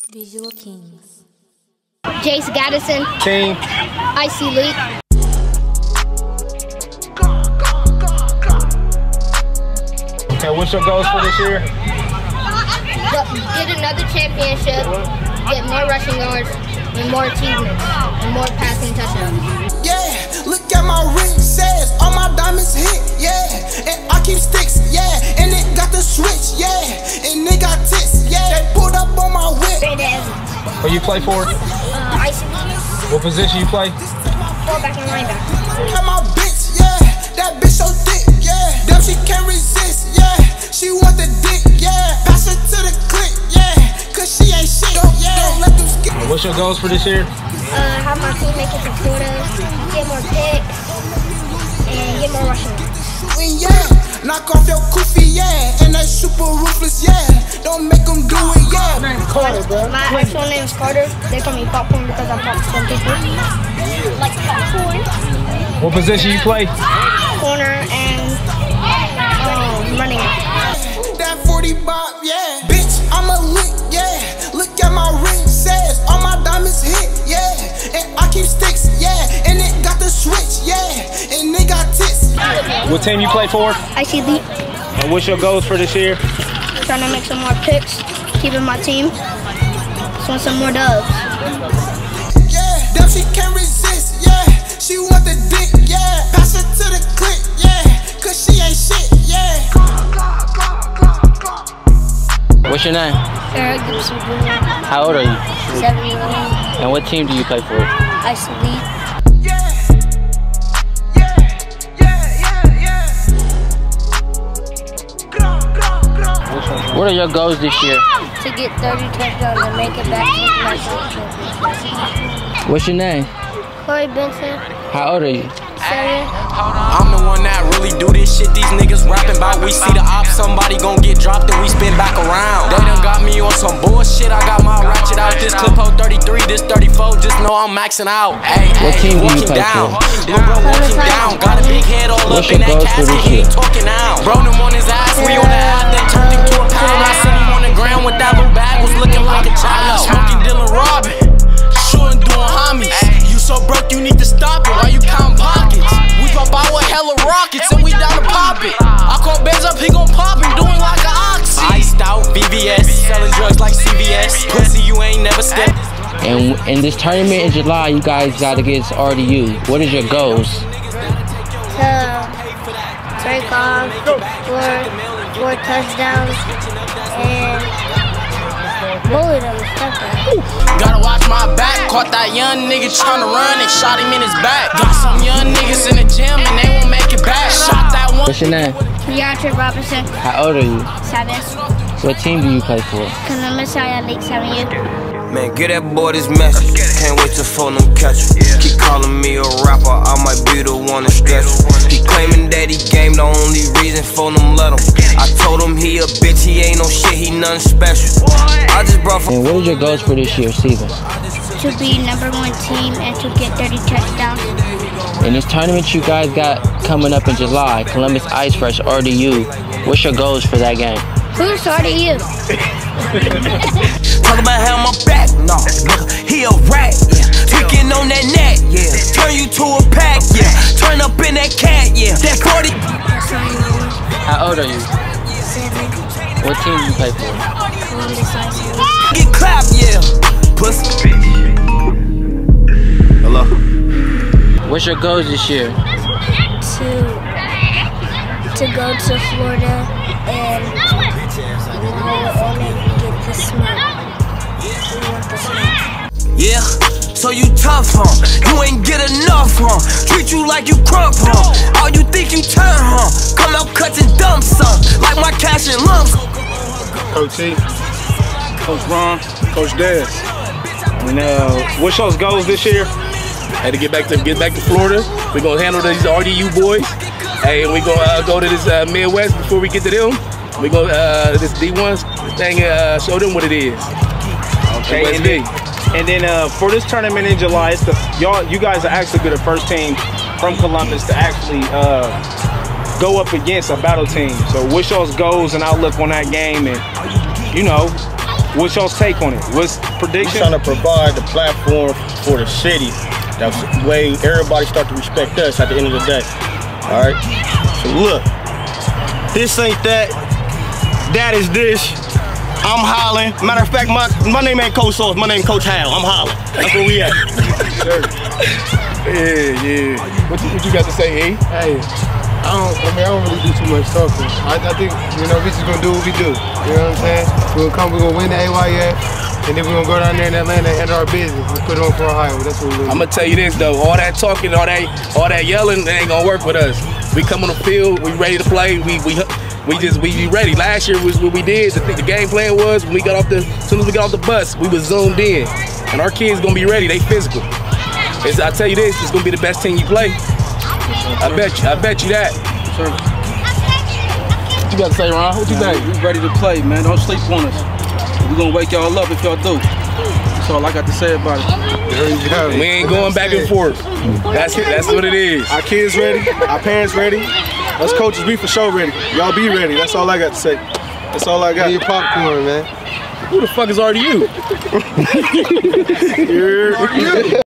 Visual Kings. Jace Gaddison. Team. Icy Leak. Okay, what's your goals for this year? Get another championship, get more rushing yards, and more achievements, and more passing touchdowns. Yeah, look at my ring, says all my diamonds hit, yeah. And I keep sticks, yeah. And it got the switch, yeah. And it got tits, yeah. They pulled up on my whip. Who you play for? Icy Leak. What position you play? Fullback and linebacker. Look at my bitch, yeah. That bitch so thick, yeah. Damn, she can't resist, yeah. She want the dick, yeah. Pass her to the click, yeah. Cause she ain't shit, yeah. Don't let them skip. What's your goals for this year? Have my team make it to Florida, get more picks, and get more rushing. Yeah, knock off your kufi, yeah. And that super ruthless, yeah. Don't make them do it, yeah. Carter, bro. My actual name is Carter. They call me Popcorn because I pop some people. Like popcorn. What position you play? Corner and running. That 40 bob, yeah. Bitch, I'm a lick, yeah. Look at my ring, says all my diamonds hit, yeah. And I keep sticks, yeah. And it got the switch, yeah. And it got tits. What team you play for? Icy Leak. And what's your goals for this year? Trying to make some more picks, keeping my team. Just want some more dubs. Yeah, damn, she can't resist, yeah. She want the dick, yeah. Pass her to the click, yeah. Cause she ain't shit, yeah. What's your name? Eric Gibson Jr. How old are you? 7 years old. And what team do you play for? Icy Leak. What are your goals this year? To get 30 touchdowns and make it back to the national championship. What's your name? Corey Benson. How old are you? 7. I'm the one that really do this shit these niggas rapping about. We see the op, somebody gon' get dropped and we spin back around. They done got me on some bullshit, I got my ratchet out. This clip hold 33, this 34, just know I'm maxing out. Hey, What team do you walking play down. for? Lil' bro walking down, got a big head all What's up in your that goals for casket, this he year? ain't talking now. Bro, them on his ass, we on the app, then turned him to a pound. I seen him on the ground with that little bag, was looking like a child. Smoking Dylan Robin, shooting doing homies. You so broke, you need to stop it, why you counting pockets? We pop out with hella rockets and we down to pop it. I call Benz up, he gon' pop it, doing like an oxy. Iced out, VVS, selling drugs like CVS. Pussy, you ain't never stepped. And in this tournament in July, you guys got against RDU. What is your goals? To break off 4 touchdowns and bully them and stuff like that. Gotta watch my back, caught that young nigga tryna run and shot him in his back. Got some young niggas in the gym and they won't make it back. Shot that one. What's your name? Deontay Robinson. How old are you? 7. What team do you play for? Columbus High League 7 years. Man, get that boy this message. Can't wait to phone him catch him. Keep calling me a rapper, I might be the one to stretch him. He claiming that he game, the only reason for them let him. I told him he a bitch, he ain't no shit, he nothing special. I just brought from. And what is your goals for this year's season? To be #1 team and to get 30 touchdowns. In this tournament you guys got coming up in July, Columbus Ice vs RDU. What's your goals for that game? Who's RDU? Talk about how my back, no, nigga, he a rat, yeah. Tweaking on that net, yeah. Turn you to a pack, yeah. Turn up in that cat, yeah. That 40. How old are you? 7. What team do you play for? Columbus High League. Get clapped, yeah. Pussy. Hello. What's your goals this year? To go to Florida and get the smoke. We want the smoke. Yeah, so you tough, huh? You ain't get enough, huh? Treat you like you crump, huh? All you think you turn, huh? Come out cut and dump some, like my cash in lumps. Coach E, Coach Ron, Coach Dez. And what's your goals this year? Had to get back to Florida. We're gonna handle these RDU boys. Hey, we gonna go to this Midwest before we get to them. We gonna this D1s thing, show them what it is. Okay. And then for this tournament in July, it's you guys are actually be the first team from Columbus to actually go up against a battle team. So what's y'all's goals and outlook on that game, and What's y'all's take on it? What's prediction? We're trying to provide the platform for the city. That's the way everybody start to respect us at the end of the day. All right. So look, this ain't that. That is this. I'm hollering. Matter of fact, my name ain't Coach Sauce. My name Coach Hal. I'm hollering. That's where we at. Yeah. What you got to say, E? Hey, I don't really do too much talking. I think, we just gonna do what we do. You know what I'm saying? We're gonna win the AYF, and then we're gonna go down there in Atlanta and handle our business. Let's put it on for Ohio. That's what we're doing. I'm gonna tell you this though, all that talking, all that yelling, ain't gonna work with us. We come on the field, we ready to play. We be ready. Last year was what we did. The game plan was when as soon as we got off the bus, we was zoomed in, and our kids gonna be ready. They physical. I tell you this, it's gonna be the best team you play. I bet you that. Sure. What you got to say, Ron? What you think? We ready to play, man. Don't sleep on us. We're gonna wake y'all up if y'all do. That's all I got to say about it. There you go. We ain't going back and forth. That's what it is. Our kids ready. Our parents ready. Us coaches, we for sure ready. Y'all be ready. That's all I got to say. That's all I got. Get your popcorn, man. Who the fuck is RDU?